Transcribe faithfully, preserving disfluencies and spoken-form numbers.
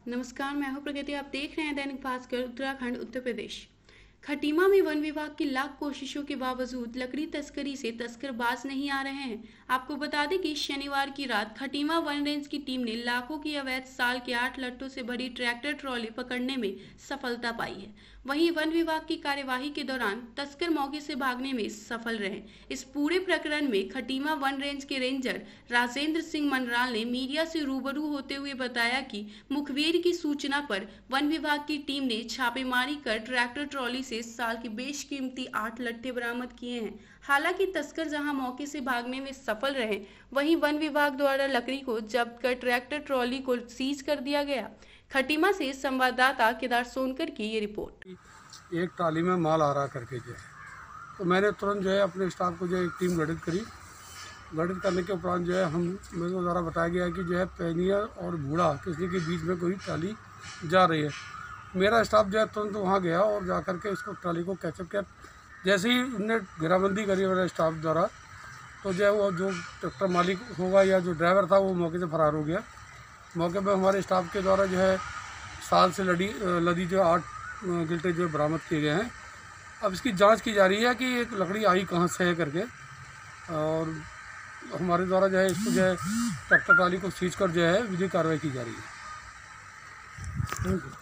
नमस्कार, मैं हूं प्रगति। आप देख रहे हैं दैनिक भास्कर उत्तराखंड उत्तर प्रदेश। खटीमा में वन विभाग की लाख कोशिशों के बावजूद लकड़ी तस्करी से तस्कर बाज नहीं आ रहे हैं। आपको बता दें कि शनिवार की रात खटीमा वन रेंज की टीम ने लाखों की अवैध साल के आठ लट्टों से भरी ट्रैक्टर ट्रॉली पकड़ने में सफलता पाई है। वहीं वन विभाग की कार्यवाही के दौरान तस्कर मौके से भागने में सफल रहे। इस पूरे प्रकरण में खटीमा वन रेंज के रेंजर राजेंद्र सिंह मनराल ने मीडिया से रूबरू होते हुए बताया कि मुखबिर की सूचना पर वन विभाग की टीम ने छापेमारी कर ट्रैक्टर ट्रॉली से साल के बेशकीमती आठ लट्टे बरामद किए हैं। हालांकि तस्कर जहां मौके से भागने में सफल रहे, वहीं वन विभाग द्वारा लकड़ी को जब्त कर ट्रैक्टर ट्रॉली को सीज कर दिया गया। खटीमा से संवाददाता केदार सोनकर की ये रिपोर्ट। एक ट्रॉली में माल आ रहा करके जो है, तो मैंने तुरंत जो है अपने स्टाफ को जो है एक टीम गठित करी। गठित करने के उपरांत जो है हम मेरे को द्वारा बताया गया कि जो है पैनिया और बूढ़ा किसी के बीच में कोई ट्रॉली जा रही है। मेरा स्टाफ जो है तुरंत वहाँ गया और जा कर के इसको ट्रॉली को कैचअप किया। जैसे ही उनने घेराबंदी करी मेरे स्टाफ द्वारा, तो जो है वो जो ट्रैक्टर मालिक होगा या जो ड्राइवर था वो मौके से फरार हो गया। मौके पर हमारे स्टाफ के द्वारा जो है साल से लड़ी लदी जो आठ गिल्टे जो बरामद किए गए हैं। अब इसकी जांच की जा रही है कि एक लकड़ी आई कहाँ से है करके, और हमारे द्वारा जो है इसको जो है ट्रैक्टर ट्रॉली को सीज कर जो है विधिक कार्रवाई की जा रही है। Thank you.